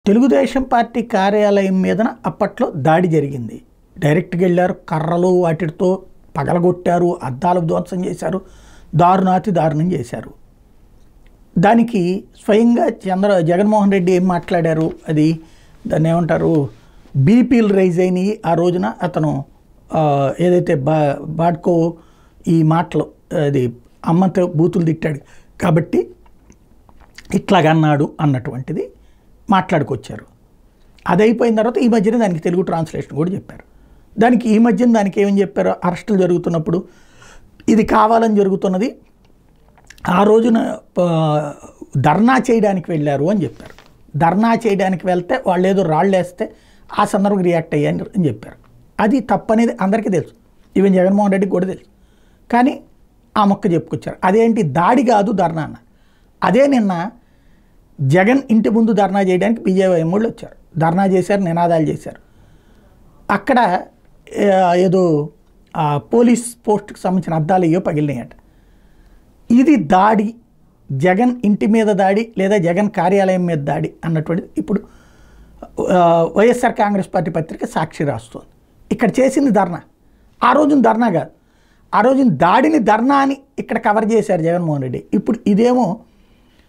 Telugu Desam party కార్యాలయం మీదన అప్పట్లో దాడి జరిగింది. డైరెక్ట్‌గా వెళ్లారు, కర్రలు వాటితో పగలగొట్టారు, అద్దాలు ధ్వంసం చేశారు, దారుణాతి దారుణం చేశారు. దానికి స్వయంగా జగన్మోహన్ రెడ్డి ఏం మాట్లాడారు, అది దాన్ని ఏమంటారు, బీపీలు రైజ్ అయినాయి ఆ రోజున. అతను ఏదైతే బాడ్కో ఈ మాటలు, అది అమ్మతో బూతులు తిట్టాడు కాబట్టి ఇట్లాగన్నాడు అన్నటువంటిది మాట్లాడుకొచ్చారు. అది అయిపోయిన తర్వాత ఈ మధ్యన దానికి తెలుగు ట్రాన్స్లేషన్ కూడా చెప్పారు. దానికి ఈ మధ్యన దానికి ఏమని చెప్పారు, అరెస్టులు జరుగుతున్నప్పుడు ఇది కావాలని జరుగుతున్నది, ఆ రోజున ధర్నా చేయడానికి వెళ్ళారు అని చెప్పారు. ధర్నా చేయడానికి వెళ్తే వాళ్ళు ఏదో రాళ్ళు వేస్తే ఆ సందర్భంగా రియాక్ట్ అయ్యారు అని చెప్పారు. అది తప్పనేది అందరికీ తెలుసు, ఈవెన్ జగన్మోహన్ రెడ్డికి కూడా తెలుసు. కానీ ఆ మొక్క చెప్పుకొచ్చారు. అదేంటి దాడి కాదు ధర్నా అన్న. అదే నిన్న జగన్ ఇంటి ముందు ధర్నా చేయడానికి బీజేపీ వాళ్ళు వచ్చారు, ధర్నా చేశారు, నినాదాలు చేశారు. అక్కడ ఏదో పోలీస్ పోస్ట్కి సంబంధించిన అద్దాలు అయ్యో పగిలినాయట. ఇది దాడి, జగన్ ఇంటి మీద దాడి లేదా జగన్ కార్యాలయం మీద దాడి అన్నటువంటిది ఇప్పుడు వైఎస్ఆర్ కాంగ్రెస్ పార్టీ పత్రిక సాక్షి రాస్తుంది. ఇక్కడ చేసింది ధర్నా, ఆ రోజున ధర్నా కాదు, ఆ రోజున దాడిని ధర్నా అని ఇక్కడ కవర్ చేశారు జగన్మోహన్ రెడ్డి. ఇప్పుడు ఇదేమో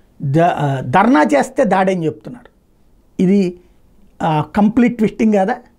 ధర్నా చేస్తే దాడి అని చెప్తున్నారు. ఇది కంప్లీట్ ట్విస్టింగ్ కదా.